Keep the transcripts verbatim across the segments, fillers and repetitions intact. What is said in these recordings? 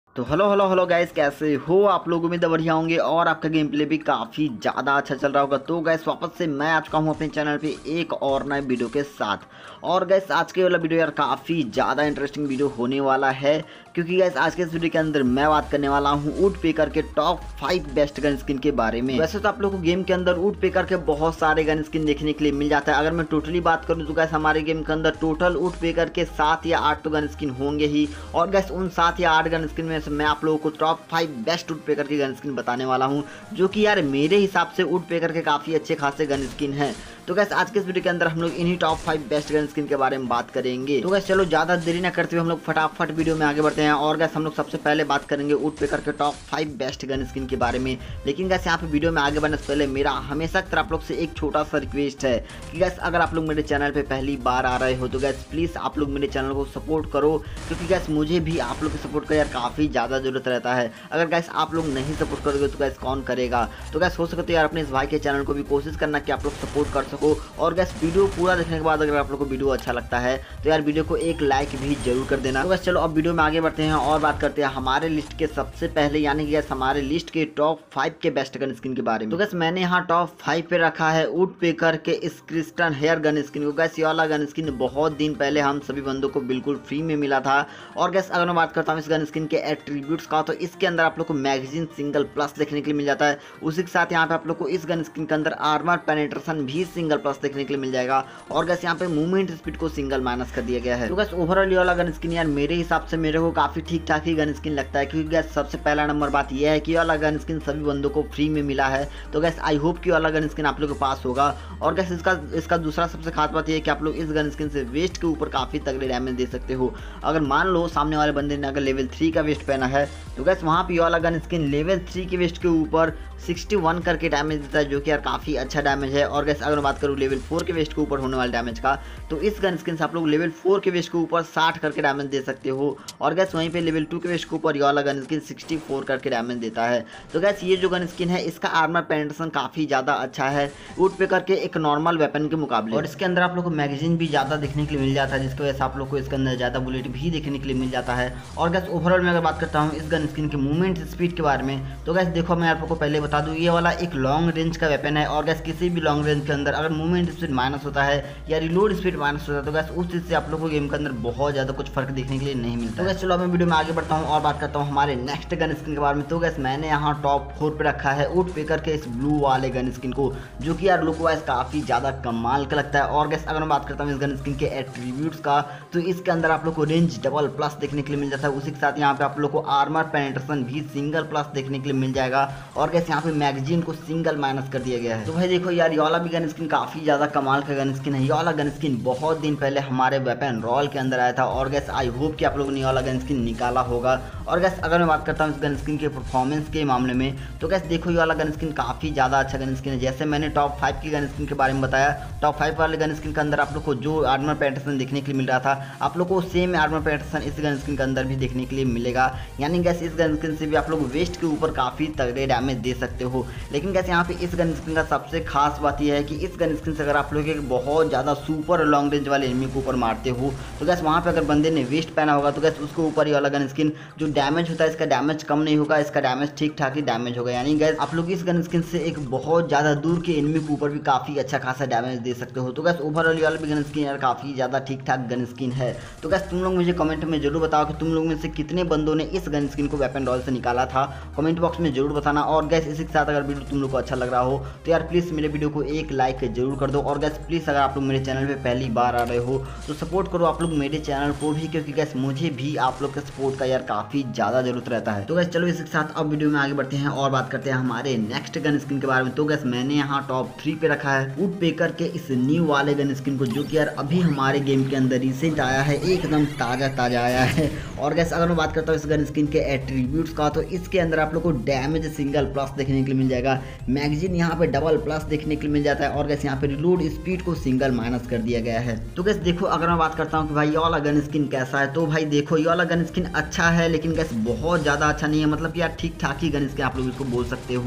तो hello hello hello guys, कैसे हो आप लोग। उम्मीद है बढ़िया होंगे और आपका गेम प्ले भी काफ़ी ज़्यादा अच्छा चल रहा होगा। तो गाइस वापस से मैं आ चुका हूँ अपने चैनल पे एक और नए वीडियो के साथ। और गाइस आज के वाला वीडियो यार काफ़ी ज़्यादा इंटरेस्टिंग वीडियो होने वाला है, क्योंकि गाइस आज के इस वीडियो के अंदर मैं बात करने वाला हूँ ऊट पेकर के top five best gun skin के बारे में। वैसे तो आप लोग को गेम के अंदर ऊट पेकर के बहुत सारे गन स्किन देखने के लिए मिल जाता है। अगर मैं टोटली बात करूँ तो गाइस हमारे गेम के अंदर टोटल ऊट पेकर के सात या आठ तो गन स्किन होंगे ही। और गाइस उन सात या आठ गन स्किन में से मैं आप लोगों को top five best woodpecker की गन स्किन बताने वाला हूँ, जो कि यार मेरे हिसाब से ऊट पेकर के काफ़ी अच्छे खासे गन स्किन हैं। तो गैस आज के इस वीडियो के अंदर हम लोग इन्हीं top five best gun skin के बारे में बात करेंगे। तो गैस चलो ज़्यादा देरी ना करते हुए हम लोग फटाफट वीडियो में आगे बढ़ते हैं। और गैस हम लोग सबसे पहले बात करेंगे ऊट पेकर के top five best gun skin के बारे में। लेकिन गैस यहाँ पे वीडियो में आगे बढ़ने से पहले मेरा हमेशा की तरह आप लोग से एक छोटा सा रिक्वेस्ट है कि गैस अगर आप लोग मेरे चैनल पर पहली बार आ रहे हो तो गैस प्लीज़ आप लोग मेरे चैनल को सपोर्ट करो, क्योंकि गैस मुझे भी आप लोग की सपोर्ट का यार काफ़ी ज़्यादा जरूरत रहता है। अगर गैस आप लोग नहीं सपोर्ट करोगे तो गैस कौन करेगा। तो गैस हो सके तो यार अपने इस भाई के चैनल को भी कोशिश करना कि आप लोग सपोर्ट कर सको। और गैस वीडियो पूरा देखने के बाद अगर आप लोग को वीडियो अच्छा लगता है तो यार वीडियो को एक लाइक भी जरूर कर देना। तो बस चलो अब वीडियो में आगे बढ़ते हैं और बात करते हैं हमारे लिस्ट के सबसे पहले, यानी कि गैस हमारे लिस्ट के टॉप फाइव के बेस्ट गन स्किन के बारे में। तो गैस मैंने यहाँ टॉप फाइव पे रखा है ऊट पेकर के इस क्रिस्टन हेयर गन स्किन को। गैस ये वाला गन स्किन बहुत दिन पहले हम सभी बंदों को बिल्कुल फ्री में मिला था। और गैस अगर मैं बात करता हूँ इस गन स्किन के एट्रीब्यूट्स का, तो इसके अंदर आप लोग को मैगजीन सिंगल प्लस देखने के लिए मिल जाता है। उसी के साथ यहाँ पे आप लोग को इस गन स्किन के अंदर आर्मर पेनिट्रेशन भी सिंगल प्लस देखने के लिए मिल जाएगा। और गैस यहाँ पे मूवमेंट स्पीड को सिंगल माइनस कर दिया गया है। तो गैस ओवरऑल ये वाला गन स्किन यार मेरे हिसाब से मेरे को काफी ठीक ठाक ही गन स्किन लगता है, क्योंकि गैस सबसे पहला नंबर बात यह है कि ये वाला गन स्किन सभी बंदों को फ्री में मिला है। तो गैस आई होप कि वाला गन स्किन आप लोग के पास होगा। और गैस इसका इसका दूसरा सबसे खास बात यह है कि आप लोग इस गन स्किन से वेस्ट के ऊपर काफी तगड़े डैमेज दे सकते हो। अगर मान लो सामने वाले बंदे ने अगर लेवल थ्री का वेस्ट पहना है तो गैस वहाँ पे ये वाला गन स्किन लेवल थ्री के वेस्ट के ऊपर इकसठ करके डैमेज देता है, जो कि यार काफ़ी अच्छा डैमेज है। और गैस अगर मैं बात करूँ लेवल फोर के वेस्ट के ऊपर होने वाले डैमेज का, तो इस गन स्किन से आप लोग लेवल फोर के वेस्ट के ऊपर साठ करके डैमेज दे सकते हो। और गैस वहीं पे लेवल टू के वेस्ट के ऊपर ये वाला गन स्किन चौंसठ करके डैमेज देता है। तो गैस ये जो गन स्किन है इसका आर्मर पेनिट्रेशन काफ़ी ज़्यादा अच्छा है ऊट पेकर के एक नॉर्मल वेपन के मुकाबले। और इसके अंदर आप लोग को मैगजीन भी ज़्यादा देखने के लिए मिल जाता है, जिसकी वजह से आप लोग को इसके अंदर ज़्यादा बुलेट भी देखने के लिए मिल जाता है। और गैस ओवरऑल में अगर बात करता हूँ इस गन स्किन के मूवमेंट स्पीड के बारे में, तो गैस देखो मैं आप लोग को पहले बता दूँ, ये वाला एक लॉन्ग रेंज का वेपन है। और गैस किसी भी लॉन्ग रेंज के अंदर अगर मूवमेंट स्पीड माइनस होता है या रिलोड स्पीड माइनस होता है तो गैस उस चीज़ से आप लोग को गेम के अंदर बहुत ज़्यादा कुछ फर्क देखने के लिए नहीं मिलता। तो गैस चलो मैं वीडियो में आगे बढ़ता हूँ और बात करता हूँ हमारे नेक्स्ट गन स्किन के बारे में। तो गैस मैंने यहाँ टॉप फोर पे रखा है ऊट पेकर के इस ब्लू वाले गन स्किन को, जो कि यार लुक वाइज काफ़ी ज़्यादा कमाल का लगता है। और गैस अगर मैं बात करता हूँ इस गन स्किन के एट्रीब्यूट्स का, तो इसके अंदर आप लोग को रेंज डबल प्लस देखने के लिए मिल जाता है। उसी के साथ यहाँ पे आप लोग को आर्मर पेनिट्रेशन भी सिंगल प्लस देखने के लिए मिल जाएगा। और गैस यहाँ पे मैगजीन को सिंगल माइनस कर दिया गया है। तो भाई देखो यार ये वाला भी गन स्किन काफ़ी ज़्यादा कमाल का गन स्किन है। ये वाला गन स्किन बहुत दिन पहले हमारे वेपन रॉल के अंदर आया था। और गैस आई होप कि आप लोगों ने ये वाला गन स्किन निकाला होगा। और गैस अगर मैं बात करता हूँ इस गन स्किन के परफॉर्मेंस के मामले में, तो गैस देखो ये वाला गन स्किन काफ़ी ज़्यादा अच्छा गन स्किन है। जैसे मैंने टॉप फाइव की गन स्किन के बारे में बताया, टॉप फाइव वाले गन स्किन के अंदर आप लोग को जो आर्मर पेनिट्रेशन देखने के लिए मिल रहा था, आप लोग को सेम आर्मर पेनिट्रेशन इस गन स्किन के अंदर भी देखने के लिए मिलेगा। यानी गैस इस गन स्किन से भी आप लोग वेस्ट के ऊपर काफ़ी तगड़े डैमेज दे सकते हो। लेकिन गैस यहाँ पे इस गन स्किन का सबसे खास बात यह है कि इस गन स्किन से अगर आप लोग एक बहुत ज़्यादा सुपर लॉन्ग रेंज वाले एनिमी के ऊपर मारते हो तो गैस वहाँ पे अगर बंदे ने वेस्ट पहना होगा तो गैस उसके ऊपर ये वाला गन स्किन जो डैमेज होता है इसका डैमेज कम नहीं होगा, इसका डैमेज ठीक ठाक ही डैमेज होगा। यानी गैस आप लोग इस गन स्किन से एक बहुत ज़्यादा दूर के एनिमी के ऊपर भी काफ़ी अच्छा खासा डैमेज दे सकते हो। तो गैस ओवरऑल ये वाला भी गन स्किन यार काफ़ी ज़्यादा ठीक ठाक गन स्किन है। तो गैस तुम लोग मुझे कमेंट में जरूर बताओ कि तुम लोग में से कितने बंदों ने इस गन स्किन को वेपन रॉल से निकाला था, कमेंट बॉक्स में जरूर बताना। और गैस इसी के साथ अगर वीडियो तुम लोग को अच्छा लग रहा हो तो यार प्लीज़ मेरे वीडियो को एक लाइक जरूर कर दो। और गैस प्लीज़ अगर आप लोग मेरे चैनल पे पहली बार आ रहे हो तो सपोर्ट करो आप लोग मेरे चैनल को भी, क्योंकि गैस मुझे भी आप लोग के सपोर्ट का यार काफ़ी ज़्यादा जरूरत रहता है। तो गैस चलो इसके साथ अब वीडियो में आगे बढ़ते हैं और बात करते हैं हमारे नेक्स्ट गन स्किन के बारे में। तो गैस मैंने यहाँ टॉप थ्री पे रखा है ऊट पेकर के इस न्यू वाले गन स्किन को, जो कि यार अभी हमारे गेम के अंदर रिसेंट आया है, एकदम ताज़ा ताज़ा आया है। और गैस अगर मैं बात करता हूँ इस गन स्किन के एट्रीब्यूट्स का, तो इसके अंदर आप लोग को डैमेज सिंगल प्लस देखने के लिए मिल जाएगा, मैगजीन यहाँ पे डबल प्लस देखने के लिए मिल जाता है। और गैस यहाँ पे रिलोड स्पीड को सिंगल माइनस कर दिया गया है। तो गैस देखो अगर मैं बात करता हूँ कि भाई ये वाला गन स्किन कैसा है, तो भाई देखो ये वाला गन स्किन अच्छा है, लेकिन गैस बहुत ज़्यादा अच्छा नहीं है। मतलब यार ठीक ठाक ही गन स्किन आप लोग इसको बोल सकते हो।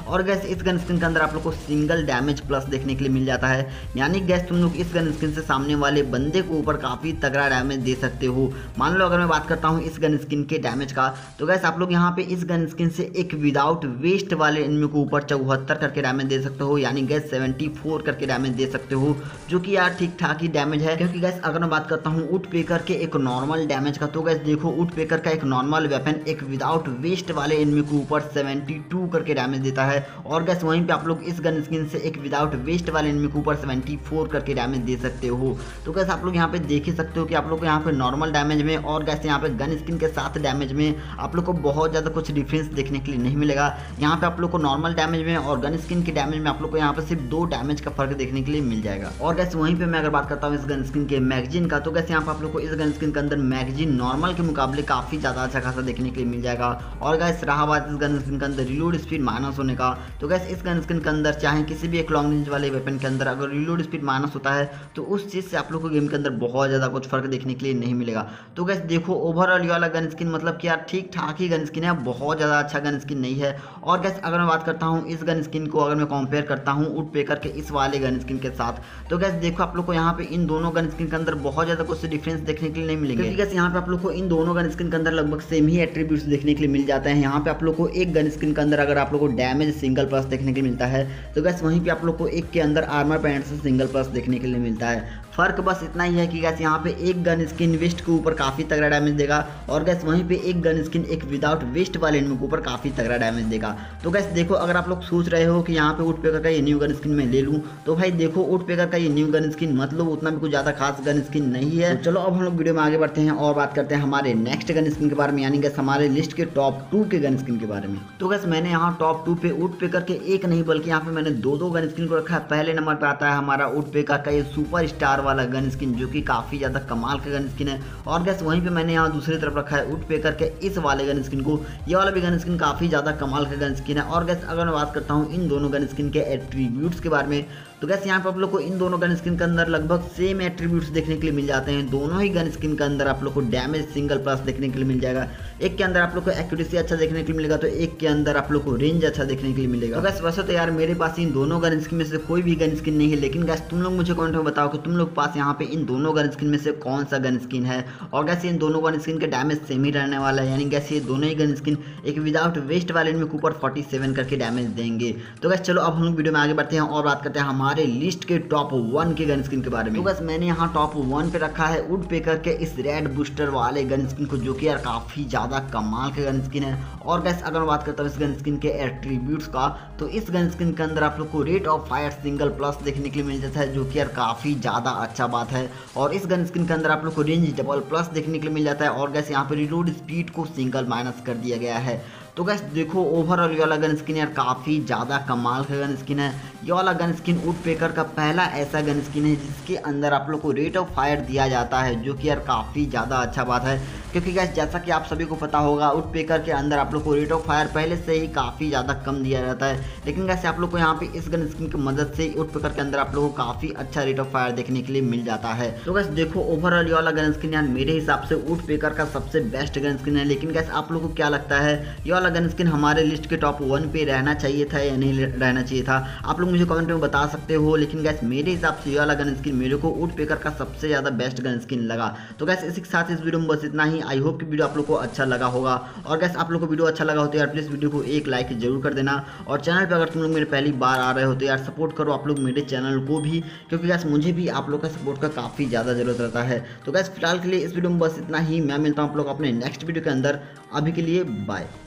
और गैस इस गन स्किन के अंदर आप लोग को सिंगल डैमेज प्लस देखने के लिए मिल जाता है, यानी गैस तुम लोग इस गन स्किन से सामने वाले बंदे को ऊपर काफ़ी तगड़ा डैमेज दे सकते हो। मान लो अगर मैं बात करता हूँ इस गन स्किन के डैमेज का, तो गैस आप लोग यहाँ पे इस गन स्किन से एक विदाउट वेस्ट वाले एनिमी को ऊपर चौहत्तर करके डैमेज दे सकते हो, यानी गैस चौहत्तर करके डैमेज दे सकते हो, जो कि यार ठीक ठाक ही डैमेज है। क्योंकि गैस अगर मैं बात करता हूँ वुड पेकर के एक नॉर्मल डैमेज का, तो गैस देखो वुड पेकर का एक नॉर्मल वेपन एक विदाउट वेस्ट वाले एनिमी को ऊपर बहत्तर करके डैमेज देता है, और गैस वहीं पे आप लोग इस गन स्किन से एक विदाउट वेस्ट वाले एनिमी को ऊपर चौहत्तर करके डैमेज दे सकते हो। तो गैस आप लोग यहाँ पे देख ही सकते हो कि आप लोग को यहाँ पे नॉर्मल डैमेज में और गैस यहाँ पे गन स्किन के साथ डैमेज में आप लोग को बहुत ज़्यादा कुछ डिफरेंस देखने के लिए नहीं मिलेगा। यहाँ पे आप लोग को नॉर्मल डैमेज में और गन स्किन के डैमेज में आप लोग को यहाँ पे सिर्फ दो डैमेज का फर्क देखने के लिए मिल जाएगा। और गैस वहीं पे मैं अगर बात करता हूँ इस गन स्किन के मैगजीन का, तो गैस यहाँ पे आप लोग को इस गन स्किन के अंदर मैगजीन नॉर्मल के मुकाबले काफ़ी ज़्यादा अच्छा खासा देखने के लिए मिल जाएगा। और गैस रहा बात इस गन स्किन के अंदर रिलोड स्पीड माइनस होने का, तो गैस इस गन स्किन के अंदर चाहे किसी भी एक लॉन्ग रेंज वाले वेपन के अंदर अगर रिलोड स्पीड माइनस होता है तो उस चीज़ से आप लोग को गेम के अंदर बहुत ज़्यादा कुछ फर्क देखने के लिए नहीं मिलेगा। तो गैस देखो ओवरऑल ये वाला गन स्किन मतलब कि यार ठीक ठाक ही गन स्किन है, बहुत ज़्यादा अच्छा गन स्किन नहीं है। और गैस अगर मैं बात करता हूँ इस गन स्किन को अगर मैं कंपेयर करता हूँ वुड पेकर के इस वाले गन स्किन के साथ, तो गैस देखो आप लोग को यहाँ पे इन दोनों गन स्किन के अंदर बहुत ज़्यादा कुछ डिफरेंस देखने के लिए नहीं मिलेंगे। क्योंकि गैस यहाँ पे आप लोग को इन दोनों गन स्किन के अंदर लगभग सेम ही एट्रीब्यूट्स देखने के लिए मिल जाते हैं। यहाँ पे आप लोग को एक गन स्किन के अंदर अगर आप लोग को डैमेज सिंगल प्लस देखने के लिए मिलता है, तो गैस वहीं पे आप लोग को एक के अंदर आर्मर पैंट से सिंगल प्लस देखने के लिए मिलता है। फर्क बस इतना ही है कि गैस यहाँ पे एक गन स्किन वेस्ट के ऊपर काफ़ी तगड़ा डैमेज देगा, और गैस वहीं पे एक गन स्किन एक विदाउट वेस्ट वाले एनिमी के ऊपर काफ़ी तगड़ा डैमेज देगा। तो गैस देखो अगर आप लोग सोच रहे हो कि यहाँ पे वुड पेकर का ये न्यू गन स्किन मैं ले लूँ, तो भाई देखो वुड पेकर का ये न्यू गन स्किन मतलब उतना भी कुछ ज़्यादा खास गन स्किन नहीं है। तो चलो अब हम लोग वीडियो में आगे बढ़ते हैं और बात करते हैं हमारे नेक्स्ट गन स्किन के बारे में, यानी गैस हमारे लिस्ट के टॉप टू के गन स्किन के बारे में। तो गैस मैंने यहाँ टॉप टू पे वुड पेकर के एक नहीं बल्कि यहाँ पे मैंने दो दो गन स्किन को रखा है। पहले नंबर पे आता है हमारा वुड पेकर का ये सुपर स्टार वाला गन स्किन, जो कि काफ़ी ज़्यादा कमाल का गन स्किन है। और गैस वहीं पे मैंने यहाँ दूसरी तरफ रखा है वुड पेकर के इस वाले गन स्किन को, ये वाला भी गन स्किन काफ़ी ज़्यादा कमाल का गन स्किन है। और गैस अगर मैं बात करता हूँ इन दोनों गन स्किन के एट्रीब्यूट्स के बारे में, तो गैस यहाँ पे आप लोग को इन दोनों गन स्किन के अंदर लगभग सेम एट्रीब्यूट्स देखने के लिए मिल जाते हैं। दोनों ही गन स्किन के अंदर आप लोग को डैमेज सिंगल प्लस देखने के लिए मिल जाएगा। एक के अंदर आप लोग को एक्यूरेसी अच्छा देखने के लिए मिलेगा, तो एक के अंदर आप लोग को रेंज अच्छा देखने के लिए मिलेगा। तो गैस वैसे तो यार मेरे पास इन दोनों गन स्किन में से कोई भी गन स्किन नहीं है, लेकिन गैस तुम लोग मुझे कमेंट में बताओ कि तुम लोग पास यहाँ पे इन दोनों गन स्किन में से कौन सा गन स्किन है। और गैस इन दोनों गन स्किन के डैमेज सेम ही रहने वाला है, यानी गैस ये दोनों ही गन स्किन एक विदाउट वेस्ट वाले में ऊपर सैंतालीस करके डैमेज देंगे। तो गैस चलो अब हम लोग वीडियो में आगे बढ़ते हैं और बात करते हैं हमारे लिस्ट के टॉप वन के गन स्किन के बारे में। तो बस मैंने यहाँ टॉप वन पे रखा है वुड पेकर के इस रेड बूस्टर वाले गन स्किन को, जो कि यार काफ़ी ज़्यादा कमाल का गन स्किन है। और गैस अगर मैं बात करता हूँ इस गन स्किन के एट्रीब्यूट्स का, तो इस गन स्किन के अंदर आप लोग को rate of fire single plus देखने के लिए मिल जाता है, जो कि यार काफ़ी ज़्यादा अच्छा बात है। और इस गन स्किन के अंदर आप लोग को रेंज डबल प्लस देखने के लिए मिल जाता है। और गैस यहाँ पर रिलोड स्पीड को सिंगल माइनस कर दिया गया है। तो गैस देखो ओवरऑल ये वाला गन स्किन यार काफ़ी ज़्यादा कमाल का गन स्किन है। ये वाला गन स्किन वुड पेकर का पहला ऐसा गन स्किन है जिसके अंदर आप लोग को रेट ऑफ फायर दिया जाता है, जो कि यार काफ़ी ज़्यादा अच्छा बात है। क्योंकि गैस जैसा कि आप सभी को पता होगा वुड पेकर के अंदर आप लोग को रेट ऑफ फायर पहले से ही काफ़ी ज़्यादा कम दिया जाता है, लेकिन गैस आप लोग को यहाँ पे इस गन स्किन की मदद से वुड पेकर के अंदर आप लोगों को काफ़ी अच्छा रेट ऑफ फायर देखने के लिए मिल जाता है। तो गैस देखो ओवरऑल ये वाला गन स्किन यार मेरे हिसाब से वुड पेकर का सबसे बेस्ट गन स्किन है। लेकिन गैस आप लोगों को क्या लगता है ये वाला गन स्किन हमारे लिस्ट के टॉप वन पे रहना चाहिए था या नहीं रहना चाहिए था? आप लोग मुझे कमेंट में बता सकते हो। लेकिन गैस मेरे हिसाब से ये वाला गन स्किन मेरे को वुड पेकर का सबसे ज़्यादा बेस्ट गन स्किन लगा। तो गैस इसी के साथ इस वीडियो में बस इतना ही। आई होप कि वीडियो आप लोग को अच्छा लगा होगा। और गैस आप लोग को वीडियो अच्छा लगा हो तो यार प्लीज़ वीडियो को एक लाइक जरूर कर देना। और चैनल पर अगर तुम लोग मेरे पहली बार आ रहे हो तो यार सपोर्ट करो आप लोग मेरे चैनल को भी, क्योंकि गैस मुझे भी आप लोग का सपोर्ट का काफ़ी ज़्यादा जरूरत रहता है। तो गैस फिलहाल के लिए इस वीडियो में बस इतना ही। मैं मिलता हूँ आप लोग अपने नेक्स्ट वीडियो के अंदर। अभी के लिए बाय।